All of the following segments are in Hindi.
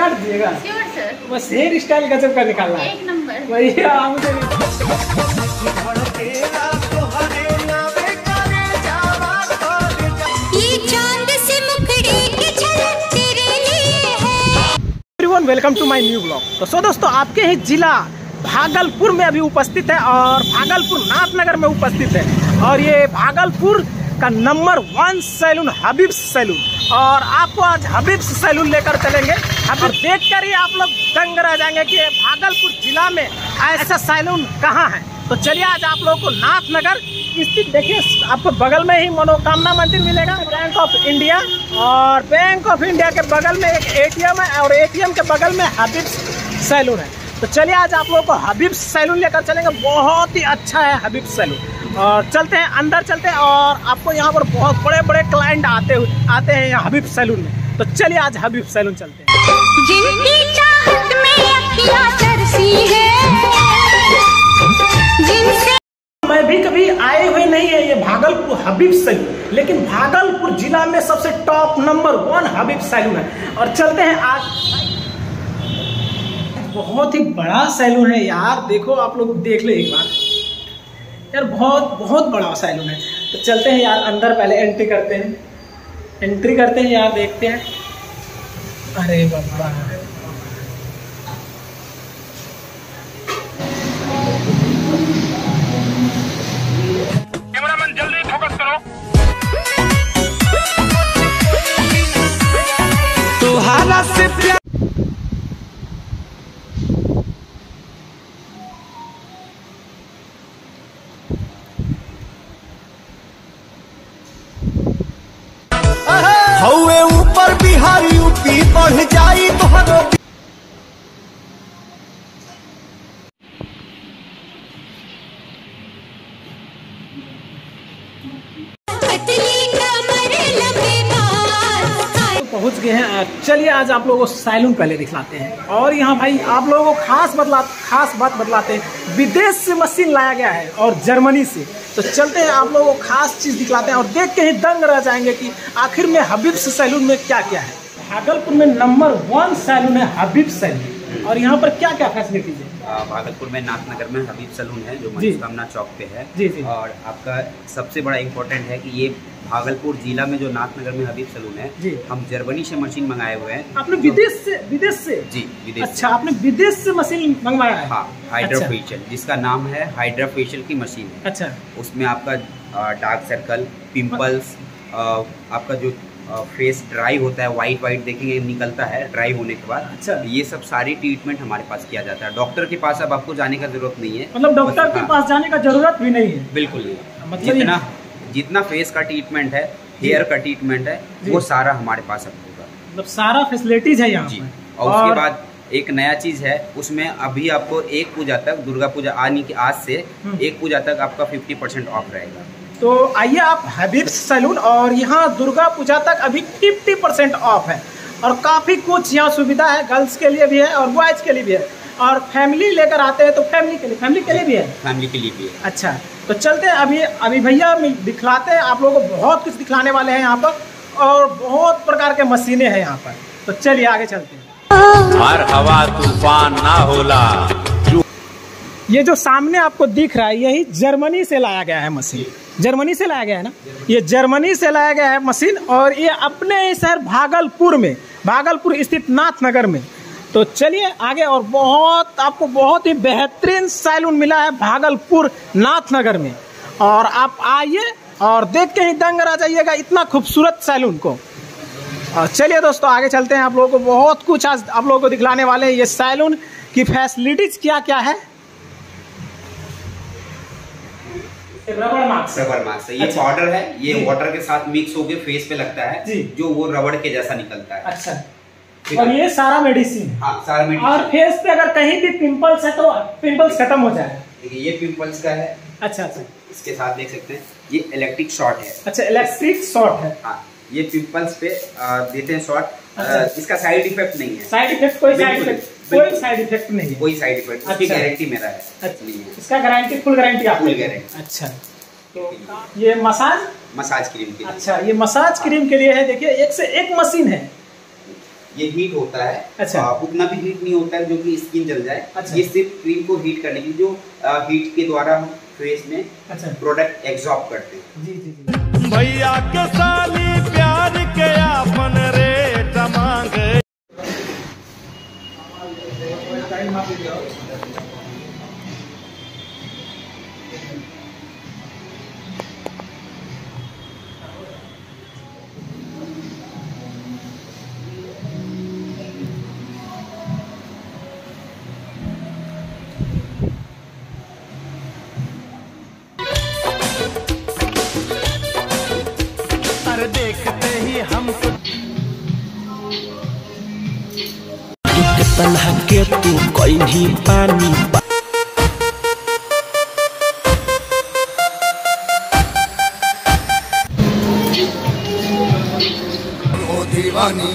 काट दिएगा? Sure sir. बस हेयर स्टाइल गजब का निकालना है। एक नंबर। भैया मुझे welcome to my new blog. तो दोस्तों आपके ही जिला भागलपुर में अभी उपस्थित है और भागलपुर नाथनगर में उपस्थित है और ये भागलपुर का नंबर 1 सैलून हबीब्स सैलून और आपको आज हबीब्स सैलून लेकर चलेंगे। और देखकर ही आप लोग दंग रह जाएंगे कि भागलपुर जिला में ऐसा सैलून कहाँ है। तो चलिए आज आप लोगों को नाथनगर स्थित देखिए, आपको बगल में ही मनोकामना मंदिर मिलेगा, बैंक ऑफ इंडिया, और बैंक ऑफ इंडिया के बगल में एक एटीएम है और एटीएम के बगल में हबीब्स सैलून है। तो चलिए आज आप लोगों को हबीब्स सैलून लेकर चलेंगे। बहुत ही अच्छा है हबीब्स सैलून। और चलते हैं अंदर चलते हैं और आपको यहाँ पर बहुत बड़े बड़े क्लाइंट आते हैं यहाँ हबीब्स सैलून में। तो चलिए आज हबीब्स सैलून चलते हैं। जिनकी चाहत में अखियां तरसी है, जिनसे मैं भी कभी आए हुए नहीं है ये भागलपुर हबीब्स सैलून, लेकिन भागलपुर जिला में सबसे टॉप नंबर 1 हबीब्स सैलून है। और चलते हैं आज। बहुत ही बड़ा सैलून है यार, देखो आप लोग देख ले एक बार यार, बहुत बड़ा सैलून है। तो चलते हैं यार अंदर, पहले एंट्री करते हैं यार, देखते हैं। अरे बाबा कैमरामैन जल्दी फोकस करो। तुम्हारा से प्यार हौवे ऊपर बिहारी यूपी बढ़ जाई तोहरो। पहुंच गए हैं। चलिए आज आप लोगों को सैलून पहले दिखलाते हैं। और यहाँ भाई आप लोगों को खास बात बतलाते हैं, विदेश से मशीन लाया गया है और जर्मनी से। तो चलते हैं आप लोगों को खास चीज़ दिखलाते हैं और देख के ही दंग रह जाएंगे कि आखिर में हबीब्स सैलून में क्या क्या है। भागलपुर में नंबर 1 सैलून है हबीब्स सैलून। और यहाँ पर क्या क्या फैसिलिटीज है? भागलपुर में नाथनगर में हबीब सैलून है जो मनोकामना चौक पे है। जी। और आपका सबसे बड़ा इम्पोर्टेंट है कि ये भागलपुर जिला में जो नाथनगर में हबीब सैलून है जी, हम जर्मनी से मशीन मंगाए हुए हैं। आपने विदेश से? जी विदेश। अच्छा, आपने विदेश से मशीन मंगवाया है? हाँ, हाइड्रा फेशियल, जिसका नाम है हाइड्रा फेशियल की मशीन है। अच्छा, उसमें आपका डार्क सर्कल, पिंपल्स, आपका जो फेस ड्राई होता है, वाइट देखेंगे निकलता है ड्राई होने के बाद। अच्छा, ये सब सारी ट्रीटमेंट हमारे पास किया जाता है। डॉक्टर के पास अब आपको जाने का जरूरत नहीं है। मतलब डॉक्टर के पास जाने का जरूरत भी नहीं है? बिल्कुल नहीं। मतलब जितना फेस का ट्रीटमेंट है, हेयर का ट्रीटमेंट है, वो सारा हमारे पास अब होगा। मतलब सारा फैसिलिटीज है यहाँ पर। और उसके बाद एक नया चीज है उसमें, अभी आपको एक पूजा तक, दुर्गा पूजा आज से एक पूजा तक आपका 50% ऑफ रहेगा। तो आइए आप हबीब्स सैलून, और यहाँ दुर्गा पूजा तक अभी 50% ऑफ है। और काफ़ी कुछ यहाँ सुविधा है, गर्ल्स के लिए भी है और बॉयज़ के लिए भी है। और फैमिली लेकर आते हैं तो फैमिली के लिए भी है। फैमिली के लिए भी है। अच्छा, तो चलते हैं अभी भैया दिखलाते हैं आप लोगों को। बहुत कुछ दिखलाने वाले हैं यहाँ पर और बहुत प्रकार के मशीनें हैं यहाँ पर। तो चलिए आगे चलते हैं। हर हवा तूफान ना होला। ये जो सामने आपको दिख रहा है यही जर्मनी से लाया गया है मशीन। जर्मनी से लाया गया है ना, ये जर्मनी से लाया गया है मशीन। और ये अपने शहर भागलपुर स्थित नाथनगर में। तो चलिए आगे। और आपको बहुत ही बेहतरीन सैलून मिला है भागलपुर नाथनगर में। और आप आइए और देख के ही दंग रह जाइएगा इतना खूबसूरत सैलून को। और चलिए दोस्तों आगे चलते हैं। आप लोगों को बहुत कुछ आज आप लोगों को दिखलाने वाले हैं। ये सैलून की फैसिलिटीज क्या क्या है। रबड़ मास्क ये पाउडर है, ये वाटर के साथ मिक्स होके फेस पे लगता है जी, जो वो रबड़ के जैसा निकलता है। अच्छा, और ये सारा मेडिसिन। हाँ, सारा मेडिसिन। और फेस पे अगर कहीं भी पिंपल्स है तो पिंपल्स खत्म हो जाए। देखिए ये पिंपल्स का है। अच्छा, इसके साथ देख सकते हैं ये इलेक्ट्रिक शॉट है। अच्छा, इलेक्ट्रिक शॉट है। हाँ, ये पिंपल्स पे देते हैं शॉट। इसका साइड इफेक्ट नहीं है। कोई साइड इफेक्ट नहीं है। कोई साइड इफेक्ट, उसकी गारंटी मेरा है। अच्छा, इसका गारंटी फुल गारंटी आपकी? Full guarantee. अच्छा, तो ये मसाज क्रीम के लिए। अच्छा, ये मसाज क्रीम के लिए है। देखिए एक से एक मशीन है। ये हीट होता है। अच्छा। उतना भी हीट नहीं होता है जो कि स्किन जल जाए। अच्छा। ये सिर्फ क्रीम को हीट करने की, जो हीट के द्वारा हम फेस में अच्छा प्रोडक्ट एब्जॉर्ब करते हैं। जी जी जी। भैया के साली प्यार के आपन रेट मांगे। अरे देखते ही हमको तलहा के तू कोई भी पानी ओ दीवानी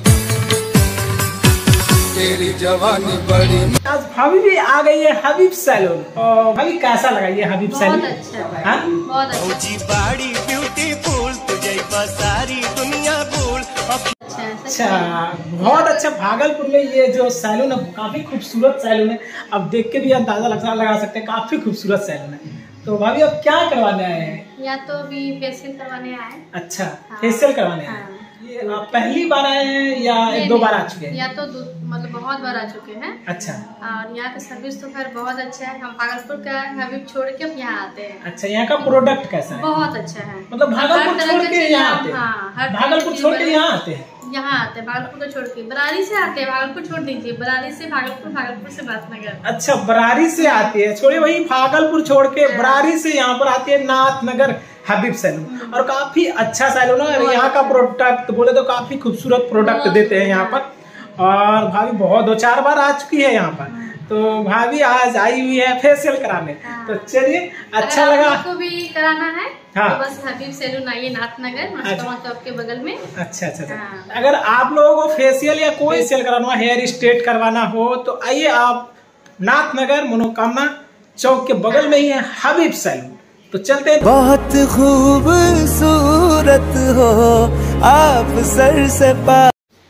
तेरी जवानी बड़ी। आज भाभी भी आ गई है हबीब सैलून। और भाभी कैसा लगा ये हबीब सैलून? बहुत अच्छा, हाँ? बहुत अच्छा। फौजी बाड़ी ब्यूटीफुल तुझे सारी दुनिया भूल। अच्छा, बहुत अच्छा। भागलपुर में ये जो सैलून है काफी खूबसूरत सैलून है। अब देख के भी अंदाजा लगा सकते हैं, काफी खूबसूरत सैलून है। तो भाभी अब क्या करवाने आए हैं? या तो अभी फेशियल करवाने आए। अच्छा, हाँ। फेशियल करवाने आए। हाँ। ये आप पहली बार आए हैं या एक दो बार आ चुके हैं? या तो मतलब बहुत बार आ चुके हैं। अच्छा। और यहाँ का सर्विस तो खैर बहुत अच्छा है। हम भागलपुर का हबीब छोड़ के अब यहाँ आते हैं। अच्छा, यहाँ का प्रोडक्ट कैसा है? बहुत अच्छा है। मतलब भागलपुर हर तरह छोड़ की के चीज़ यहाँ आप- आते हैं? हाँ, हर तरह भागलपुर की छोड़ के चीज़ यहाँ आते हैं? यहाँ आते हैं भागलपुर को छोड़ के। बरारी से आते हैं, भागलपुर छोड़ दीजिए। बरारी से भागलपुर, भागलपुर से नाथनगर। अच्छा, बरारी से आती है। छोड़िए वही भागलपुर छोड़ के बरारी से यहाँ पर आती है नाथनगर हबीब सैलून। और काफी अच्छा सैलून है। और यहाँ का प्रोडक्ट बोले तो काफी खूबसूरत प्रोडक्ट देते हैं यहाँ पर। और भाभी बहुत 2-4 बार आ चुकी है यहाँ पर। तो भाभी आज आई हुई है फेशियल कराने। तो चलिए, अच्छा अगर लगा। आपको भी कराना है हाँ। तो बस हबीब सैलून आइए, नाथनगर मस्टवा चौक के बगल में। अच्छा अच्छा अच्छा। हाँ। अगर आप लोगों को फेशियल या कोई फेशियल कराना हो, हेयर स्ट्रेट करवाना हो, तो आइए आप नाथनगर मनोकामना चौक के बगल में ही है हबीब सैलून। तो चलते हैं। बहुत खूबसूरत हो आप सर से पा।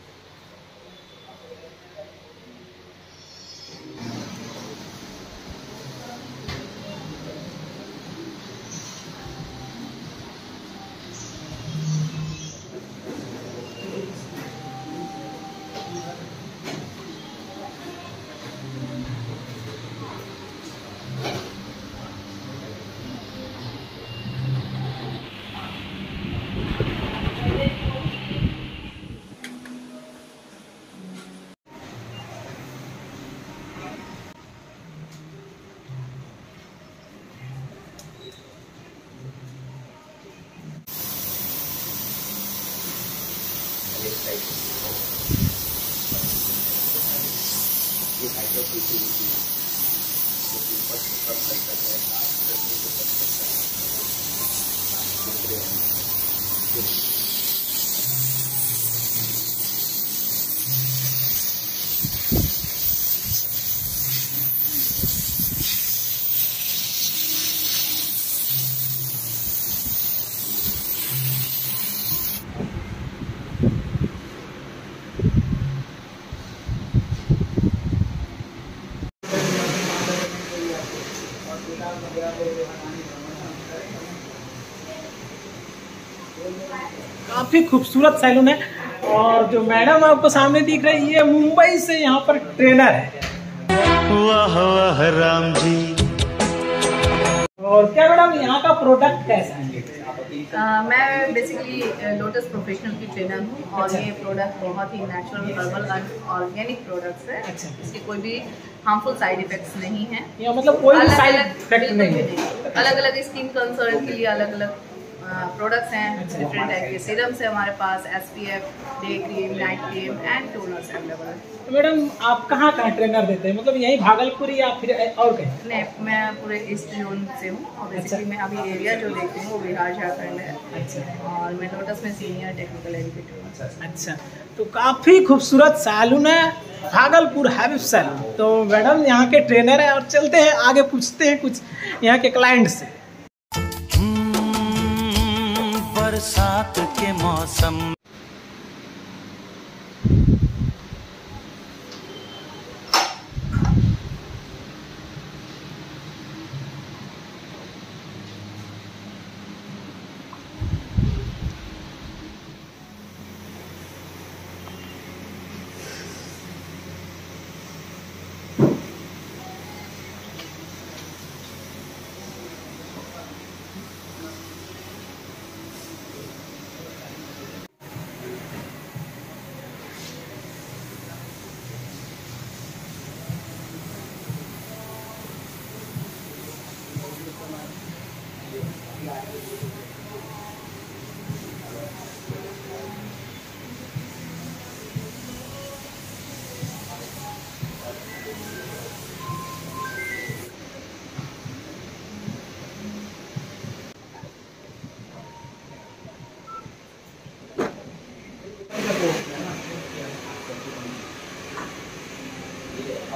काफी खूबसूरत सैलून है। और जो मैडम आपको सामने दिख रही है, ये मुंबई से यहाँ पर ट्रेनर है। वाह वाह राम जी। और क्या मैडम यहाँ का प्रोडक्ट कैसा है? मैं बेसिकली लोटस प्रोफेशनल की ट्रेनर हूँ और ये प्रोडक्ट बहुत ही natural, herbal and organic products है। अच्छा। इसके कोई भी हार्मफुल साइड इफेक्ट्स नहीं है। या मतलब कोई भी साइड इफेक्ट नहीं है? अलग अलग स्किन कंसर्न के लिए अलग अलग प्रोडक्ट्स हैं। अच्छा। डिफरेंट टाइप के सीरम्स है हमारे पास, SPF, day cream, night cream and toners available है। तो मैडम आप कहाँ ट्रेनर देते हैं? मतलब यही भागलपुर या फिर और कहीं? नहीं, मैं पूरे ईस्ट जोन से हूँ और बेसिकली मैं अभी एरिया जो देखती हूँ वो बिहार झारखंड है। अच्छा। और मैं लोटस में सीनियर टेक्निकल एजुकेटर हूँ। अच्छा, तो काफी खूबसूरत सैलून है भागलपुर हबीब सैलून। तो मैडम यहाँ के ट्रेनर है। और चलते हैं आगे, पूछते हैं कुछ यहाँ के क्लाइंट से। बरसात के मौसम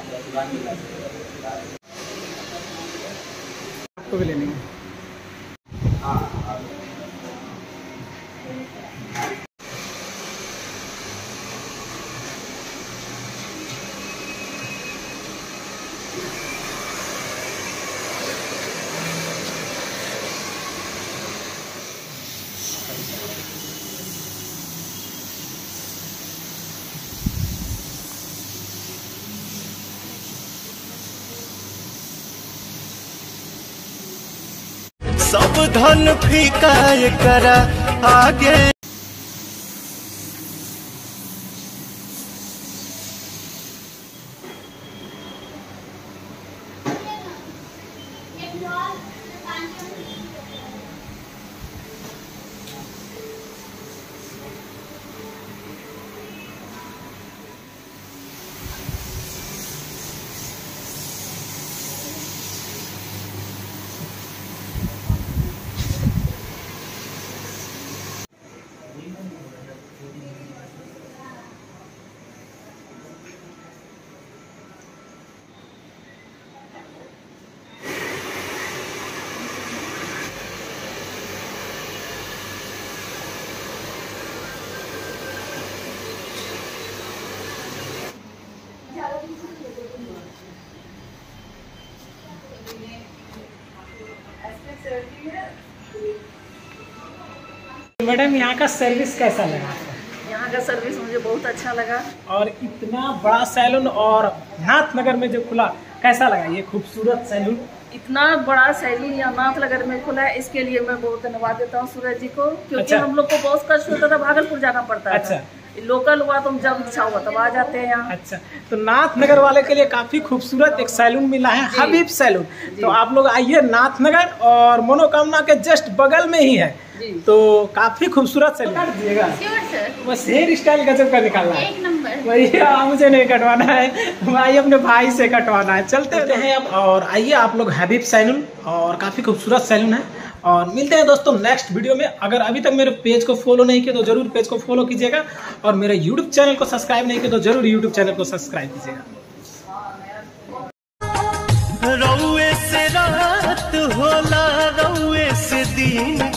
आपको भी लेनी है। सब धन फीका करा आगे। मैडम यहाँ का सर्विस कैसा लगा आपको? यहाँ का सर्विस मुझे बहुत अच्छा लगा। और इतना बड़ा सैलून और नाथनगर में जो खुला कैसा लगा ये खूबसूरत सैलून? इतना बड़ा सैलून यहाँ नाथनगर में खुला है, इसके लिए मैं बहुत धन्यवाद देता हूँ सूरज जी को, क्योंकि अच्छा। हम लोग को बहुत कष्ट होता था, भागलपुर जाना पड़ता था। अच्छा। लोकल हुआ तो हम जब इच्छा हुआ तब आ जाते हैं यहाँ। अच्छा, तो नाथनगर वाले के लिए काफी खूबसूरत एक सैलून मिला है, हबीब सैलून। तो आप लोग आइए नाथनगर, और मनोकामना के जस्ट बगल में ही है, तो काफी खूबसूरत सैलून। काट दीजिएगा बस, हेयर स्टाइल गजब का निकालना है, एक नंबर। भैया मुझे नहीं कटवाना है, भाई अपने भाई से कटवाना है। चलते हैं अब, और आइए आप लोग हबीब सैलून, और काफी खूबसूरत सैलून है। और मिलते हैं दोस्तों नेक्स्ट वीडियो में। अगर अभी तक मेरे पेज को फॉलो नहीं किया तो जरूर पेज को फॉलो कीजिएगा, और मेरे यूट्यूब चैनल को सब्सक्राइब नहीं किया तो जरूर यूट्यूब चैनल को सब्सक्राइब कीजिएगा। रउए से रात होला, रउए से दिन।